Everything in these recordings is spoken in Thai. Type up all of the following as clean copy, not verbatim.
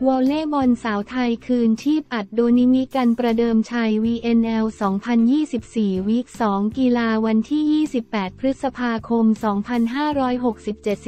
วอลเลย์บอลสาวไทยคืนชีพอัดโดนิมิกันประเดิมชัย VNL 2024 วีค 2 กีฬาวันที่ 28 พฤษภาคม 2567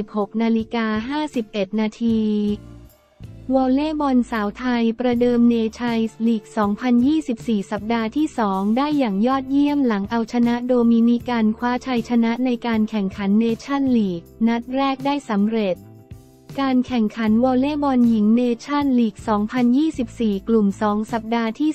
16:51 นาทีวอลเลย์บอลสาวไทยประเดิมเนชั่นส์ลีก 2024 สัปดาห์ที่ 2 ได้อย่างยอดเยี่ยมหลังเอาชนะโดมินิกันคว้าชัยชนะในการแข่งขันเนชั่นลีกนัดแรกได้สำเร็จการแข่งขันวอลเลย์บอลหญิงเนชั่นลีก 2024 กลุ่ม 2 สัปดาห์ที่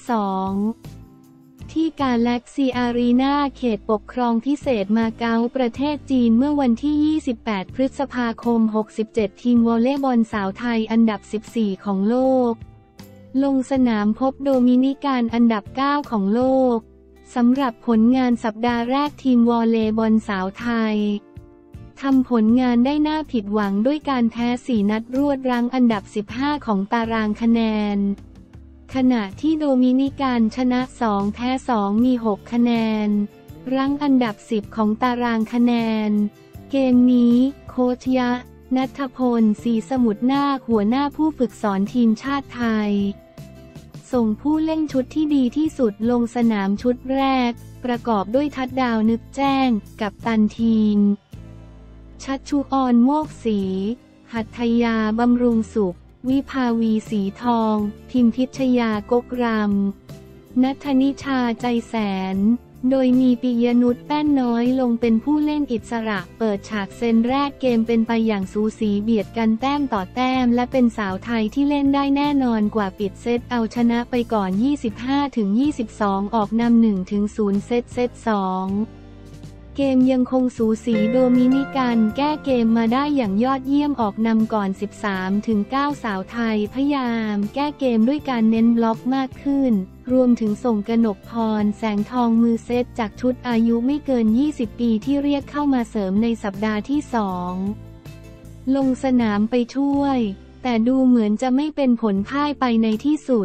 2 ที่กาแล็กซีอารีนาเขตปกครองพิเศษมาเก๊าประเทศจีนเมื่อวันที่ 28 พฤษภาคม 67 ทีมวอลเลย์บอลสาวไทยอันดับ 14 ของโลกลงสนามพบโดมินิกันอันดับ 9 ของโลกสำหรับผลงานสัปดาห์แรกทีมวอลเลย์บอลสาวไทยทำผลงานได้น่าผิดหวังด้วยการแพ้ 4 นัดรวดรั้งอันดับ 15 ของตารางคะแนนขณะที่โดมินิกันชนะ 2 แพ้ 2 มี 6 คะแนนรั้งอันดับ 10 ของตารางคะแนนเกมนี้โค้ชยะ ณัฐพล ศรีสมุทรนาคหัวหน้าผู้ฝึกสอนทีมชาติไทยส่งผู้เล่นชุดที่ดีที่สุดลงสนามชุดแรกประกอบด้วยทัดดาวนึกแจ้งกัปตันทีมชัชชุออนโมกศรีหัตถยาบำรุงสุขวิภาวีสีทองพิมพิชยากกรำณัฐนิชาใจแสนโดยมีปิยนุชแป้นน้อยลงเป็นผู้เล่นอิสระเปิดฉากเซตแรกเกมเป็นไปอย่างสูสีเบียดกันแต้มต่อแต้มและเป็นสาวไทยที่เล่นได้แน่นอนกว่าปิดเซตเอาชนะไปก่อน 25-22 ออกนำ 1-0 เซต 2เกมยังคงสูสีโดมินิกันแก้เกมมาได้อย่างยอดเยี่ยมออกนำก่อน 13-9 สาวไทยพยายามแก้เกมด้วยการเน้นบล็อกมากขึ้นรวมถึงส่งกนกพรแสงทองมือเซตจากชุดอายุไม่เกิน 20 ปีที่เรียกเข้ามาเสริมในสัปดาห์ที่ 2 ลงสนามไปช่วยแต่ดูเหมือนจะไม่เป็นผลพ่ายไปในที่สุด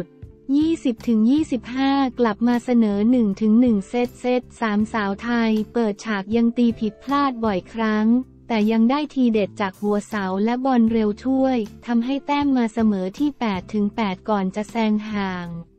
20-25 กลับมาเสนอ 1-1 เซต 3 สาวไทยเปิดฉากยังตีผิดพลาดบ่อยครั้งแต่ยังได้ทีเด็ดจากหัวเสาและบอลเร็วช่วยทำให้แต้มมาเสมอที่ 8-8 ก่อนจะแซงห่าง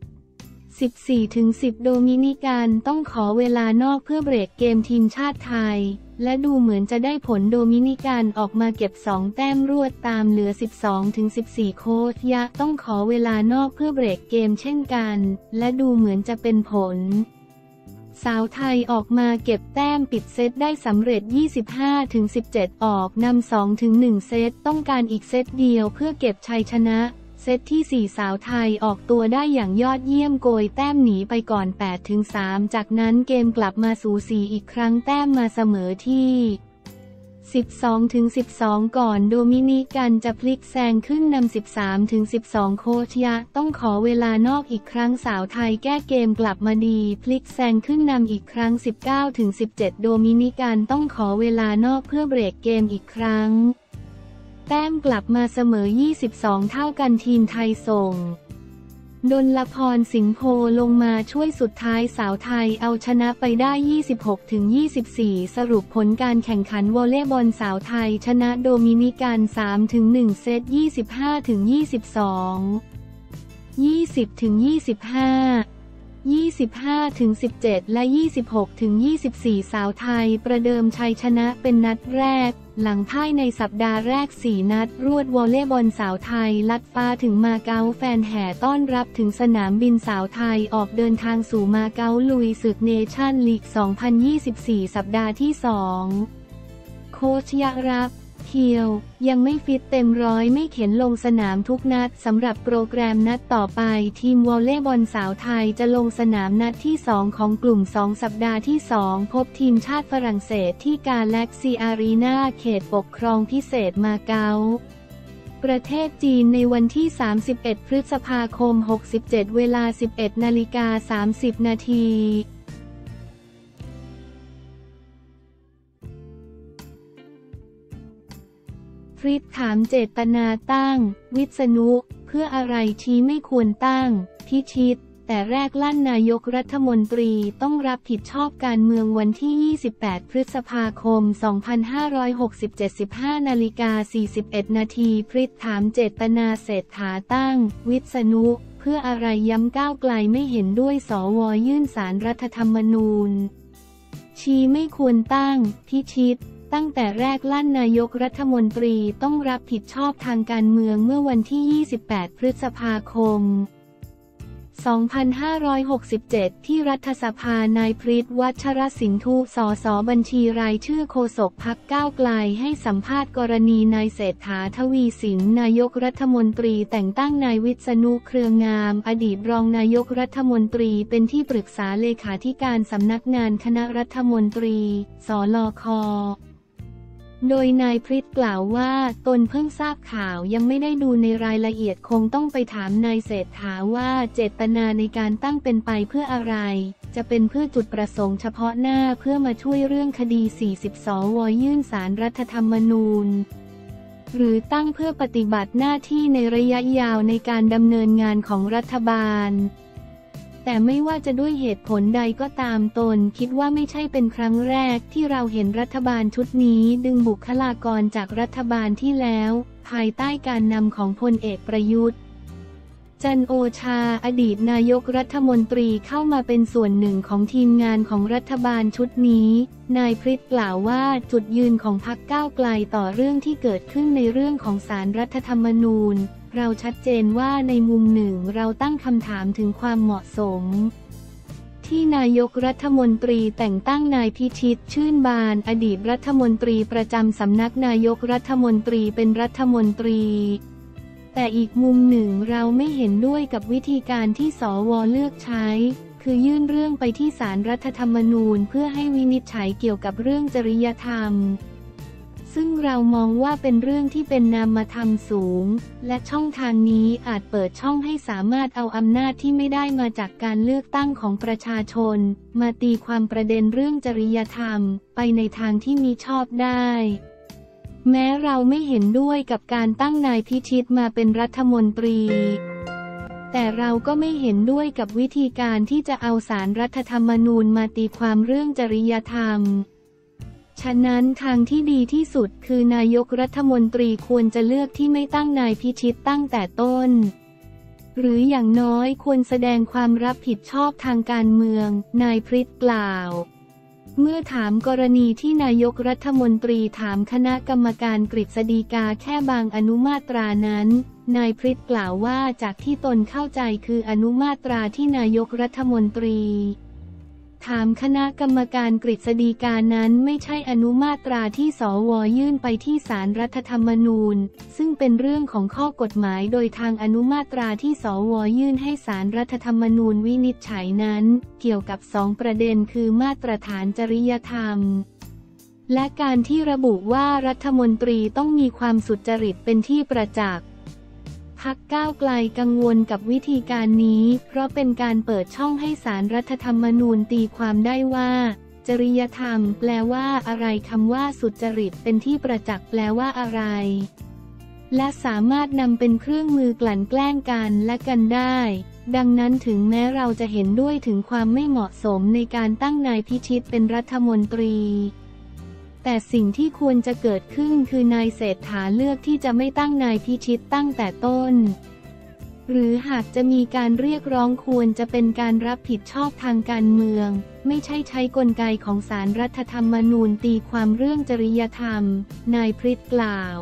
14-10 โดมินิกันต้องขอเวลานอกเพื่อเบรกเกมทีมชาติไทยและดูเหมือนจะได้ผลโดมินิกันออกมาเก็บ 2 แต้มรวดตามเหลือ 12-14 โค้ชยะต้องขอเวลานอกเพื่อเบรกเกมเช่นกันและดูเหมือนจะเป็นผลสาวไทยออกมาเก็บแต้มปิดเซตได้สำเร็จ 25-17 ออกนำ 2-1 เซตต้องการอีกเซตเดียวเพื่อเก็บชัยชนะเซตที่ 4 สาวไทยออกตัวได้อย่างยอดเยี่ยมโกยแต้มหนีไปก่อน 8-3 จากนั้นเกมกลับมาสูสีอีกครั้งแต้มมาเสมอที่ 12-12 ก่อนโดมินิกันจะพลิกแซงขึ้นนำ 13-12 โค้ชยะต้องขอเวลานอกอีกครั้งสาวไทยแก้เกมกลับมาดีพลิกแซงขึ้นนำอีกครั้ง 19-17 โดมินิกันต้องขอเวลานอกเพื่อเบรกเกมอีกครั้งแต้มกลับมาเสมอ 22 เท่ากันทีมไทยส่งดลพรสิงห์โพลงมาช่วยสุดท้ายสาวไทยเอาชนะไปได้ 26-24 สรุปผลการแข่งขันวอลเลย์บอลสาวไทยชนะโดมินิกัน 3-1 เซต 25-22 20-25 25-17 และ 26-24 สาวไทยประเดิมชัยชนะเป็นนัดแรกหลังพ่ายในสัปดาห์แรก 4 นัดรวดวอลเลย์บอลสาวไทยลัดฟ้าถึงมาเก๊าแฟนแห่ต้อนรับถึงสนามบินสาวไทยออกเดินทางสู่มาเก๊าลุยศึกเนชั่นลีก 2024 สัปดาห์ที่ 2 โค้ชยะรับเพียวยังไม่ฟิตเต็มร้อยไม่เข็นลงสนามทุกนัดสำหรับโปรแกรมนัดต่อไปทีมวอลเลย์บอลสาวไทยจะลงสนามนัดที่ 2 ของกลุ่ม 2 สัปดาห์ที่ 2 พบทีมชาติฝรั่งเศสที่กาแล็กซีอารีนาเขตปกครองพิเศษมาเก๊าประเทศจีนในวันที่ 31 พฤษภาคม 67 เวลา 11:30 นาทีฟริตถามเจตนาตั้งวิษณุเพื่ออะไรชี้ไม่ควรตั้งพิชิตแต่แรกลั่นนายกรัฐมนตรีต้องรับผิดชอบการเมืองวันที่ 28 พฤษภาคม 2567 15:41 นาทีพริษถามเจตนาเศรษฐาตั้ง วิษณุเพื่ออะไรย้ำก้าวไกลไม่เห็นด้วยสว.ยื่นศาลรัฐธรรมนูญชี้ไม่ควรตั้งพิชิตตั้งแต่แรกลั่นนายกรัฐมนตรีต้องรับผิดชอบทางการเมืองเมื่อวันที่ 28 พฤษภาคม 2567 ที่รัฐสภานายพฤษ วัชรสินธุ สส.บัญชีรายชื่อโฆษกพรรคก้าวไกลให้สัมภาษณ์กรณีนายเศรษฐา ทวีสินนายกรัฐมนตรีแต่งตั้งนายวิษณุ เครืองาม อดีตรองนายกรัฐมนตรีเป็นที่ปรึกษาเลขาธิการสำนักงานคณะรัฐมนตรี สลค.โดยนายพฤษกล่าวว่าตนเพิ่งทราบข่าวยังไม่ได้ดูในรายละเอียดคงต้องไปถามนายเศรษฐาว่าเจตนาในการตั้งเป็นไปเพื่ออะไรจะเป็นเพื่อจุดประสงค์เฉพาะหน้าเพื่อมาช่วยเรื่องคดี 40 สว.ยื่นศาลรัฐธรรมนูญหรือตั้งเพื่อปฏิบัติหน้าที่ในระยะยาวในการดำเนินงานของรัฐบาลแต่ไม่ว่าจะด้วยเหตุผลใดก็ตามตนคิดว่าไม่ใช่เป็นครั้งแรกที่เราเห็นรัฐบาลชุดนี้ดึงบุคลากรจากรัฐบาลที่แล้วภายใต้การนำของพลเอกประยุทธ์จันทร์โอชาอดีตนายกรัฐมนตรีเข้ามาเป็นส่วนหนึ่งของทีมงานของรัฐบาลชุดนี้นายพฤษกล่าวว่าจุดยืนของพรรคก้าวไกลต่อเรื่องที่เกิดขึ้นในเรื่องของศาลรัฐธรรมนูญเราชัดเจนว่าในมุมหนึ่งเราตั้งคำถามถึงความเหมาะสมที่นายกรัฐมนตรีแต่งตั้งนายพิชิตชื่นบานอดีตรัฐมนตรีประจำสำนักนายกรัฐมนตรีเป็นรัฐมนตรีแต่อีกมุมหนึ่งเราไม่เห็นด้วยกับวิธีการที่สว.เลือกใช้คือยื่นเรื่องไปที่ศาลรัฐธรรมนูญเพื่อให้วินิจฉัยเกี่ยวกับเรื่องจริยธรรมซึ่งเรามองว่าเป็นเรื่องที่เป็นนามธรรมสูงและช่องทางนี้อาจเปิดช่องให้สามารถเอาอำนาจที่ไม่ได้มาจากการเลือกตั้งของประชาชนมาตีความประเด็นเรื่องจริยธรรมไปในทางที่มิชอบได้แม้เราไม่เห็นด้วยกับการตั้งนายพิชิตมาเป็นรัฐมนตรีแต่เราก็ไม่เห็นด้วยกับวิธีการที่จะเอาศาลรัฐธรรมนูญมาตีความเรื่องจริยธรรมฉะนั้นทางที่ดีที่สุดคือนายกรัฐมนตรีควรจะเลือกที่ไม่ตั้งนายพิชิตตั้งแต่ต้นหรืออย่างน้อยควรแสดงความรับผิดชอบทางการเมืองนายพฤษกล่าวเมื่อถามกรณีที่นายกรัฐมนตรีถามคณะกรรมการกฤษฎีกาแค่บางอนุมาตรานั้นนายพฤษกล่าวว่าจากที่ตนเข้าใจคืออนุมาตราที่นายกรัฐมนตรีถามคณะกรรมการกฤษฎีกานั้นไม่ใช่อนุมาตราที่สว.ยื่นไปที่ศาลรัฐธรรมนูญซึ่งเป็นเรื่องของข้อกฎหมายโดยทางอนุมาตราที่สว.ยื่นให้ศาลรัฐธรรมนูญวินิจฉัยนั้นเกี่ยวกับ2 ประเด็นคือมาตรฐานจริยธรรมและการที่ระบุว่ารัฐมนตรีต้องมีความสุจริตเป็นที่ประจักษ์พรรคก้าวไกลกังวลกับวิธีการนี้เพราะเป็นการเปิดช่องให้ศาลรัฐธรรมนูญตีความได้ว่าจริยธรรมแปลว่าอะไรคำว่าสุจริตเป็นที่ประจักษ์แปลว่าอะไรและสามารถนำเป็นเครื่องมือกลั่นแกล้งกันและกันได้ดังนั้นถึงแม้เราจะเห็นด้วยถึงความไม่เหมาะสมในการตั้งนายพิชิตเป็นรัฐมนตรีแต่สิ่งที่ควรจะเกิดขึ้นคือนายเศรษฐาเลือกที่จะไม่ตั้งนายพิชิตตั้งแต่ต้นหรือหากจะมีการเรียกร้องควรจะเป็นการรับผิดชอบทางการเมืองไม่ใช่ใช้กลไกของศาลรัฐธรรมนูญตีความเรื่องจริยธรรมนายพฤษกล่าว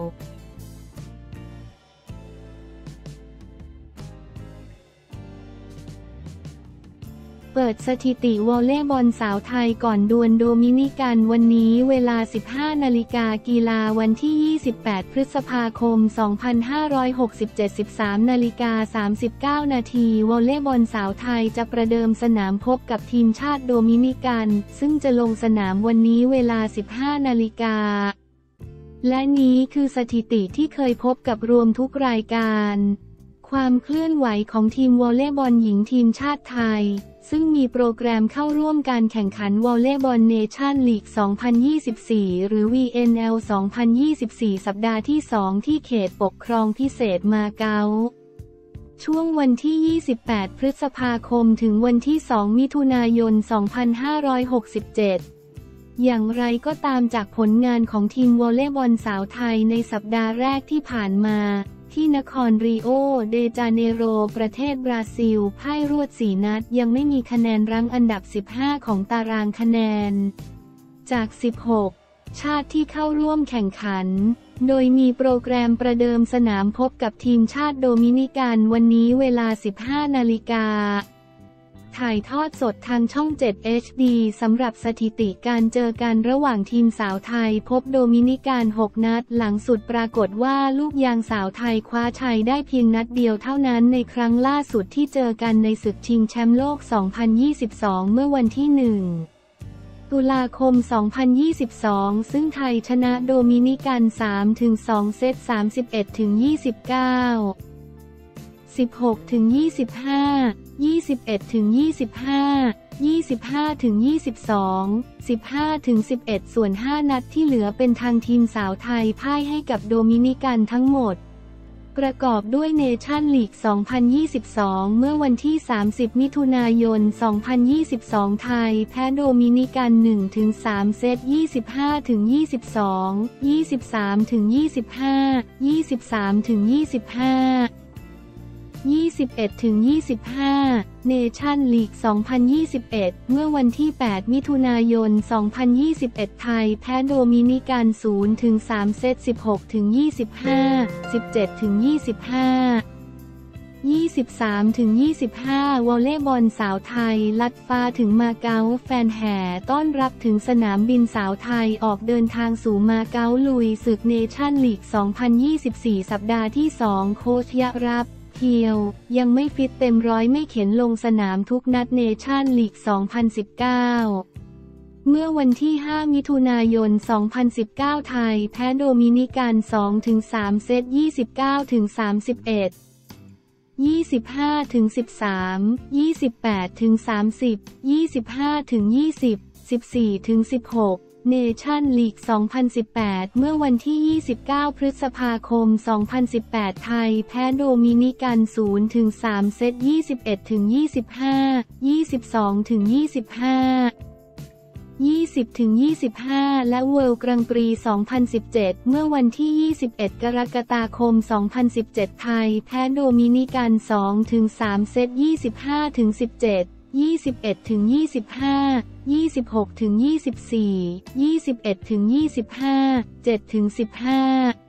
เปิดสถิติวอลเลย์บอลสาวไทยก่อนดวลโดมินิกันวันนี้เวลา 15 นาฬิกากีฬาวันที่ 28 พฤษภาคม 2567 13 นาฬิกา 39 นาทีวอลเลย์บอลสาวไทยจะประเดิมสนามพบกับทีมชาติโดมินิกันซึ่งจะลงสนามวันนี้เวลา 15 นาฬิกาและนี้คือสถิติที่เคยพบกับรวมทุกรายการความเคลื่อนไหวของทีมวอลเลย์บอลหญิงทีมชาติไทยซึ่งมีโปรแกรมเข้าร่วมการแข่งขันวอลเลย์บอลเนชั่นลีก 2024 หรือ VNL 2024 สัปดาห์ที่ 2 ที่เขตปกครองพิเศษมาเก๊าช่วงวันที่ 28 พฤษภาคมถึงวันที่ 2 มิถุนายน 2567 อย่างไรก็ตามจากผลงานของทีมวอลเลย์บอลสาวไทยในสัปดาห์แรกที่ผ่านมาที่นครริโอเดจาเนโรประเทศบราซิลพ่ายรวด4 นัดยังไม่มีคะแนนรั้งอันดับ 15 ของตารางคะแนนจาก 16 ชาติที่เข้าร่วมแข่งขันโดยมีโปรแกรมประเดิมสนามพบกับทีมชาติโดมินิกันวันนี้เวลา 15 นาฬิกาถ่ายทอดสดทางช่อง 7 HD สำหรับสถิติการเจอกันระหว่างทีมสาวไทยพบโดมินิกัน 6 นัดหลังสุดปรากฏว่าลูกยางสาวไทยคว้าชัยได้เพียงนัดเดียวเท่านั้นในครั้งล่าสุดที่เจอกันในศึกชิงแชมป์โลก 2022 เมื่อวันที่ 1 ตุลาคม 2022 ซึ่งไทยชนะโดมินิกัน 3-2 เซต 31-29 16-25 21-25 25-22 15-11 ส่วน 5 นัดที่เหลือเป็นทางทีมสาวไทยพ่ายให้กับโดมินิกันทั้งหมดประกอบด้วยเนชั่นลีก 2022 เมื่อวันที่ 30 มิถุนายน 2022 ไทยแพ้โดมินิกัน 1-3 เซต 25-22 23-25 23-25 21-25 เนชั่นลีก 2021 เมื่อวันที่ 8 มิถุนายน 2021 ไทยแพ้โดมินิกัน 0-3 เซต 16-25 17-25 23-25 วอลเลย์บอลสาวไทยลัดฟ้าถึงมาเก๊าแฟนแห่ต้อนรับถึงสนามบินสาวไทยออกเดินทางสู่มาเก๊าลุยศึกเนชั่นลีก 2024 สัปดาห์ที่ 2 โค้ชยะรับเพียวยังไม่ฟิตเต็มร้อยไม่เข็นลงสนามทุกนัดเนชั่นลีก 2019 เมื่อวันที่ 5 มิถุนายน 2019 ไทยแพ้โดมินิกัน 2-3 เซต 29-31 25-13 28-30 25-20 14-16 เนชั่นลีก 2018 เมื่อวันที่ 29 พฤษภาคม 2018 ไทยแพ้โดมินิกัน 0-3 เซต 21-25 22-25 20-25 และเวิลด์กรังปรี 2017 เมื่อวันที่ 21 กรกฎาคม 2017 ไทยแพ้โดมินิกัน 2-3 เซต 25-17 21-25 26-24 21-25 7-15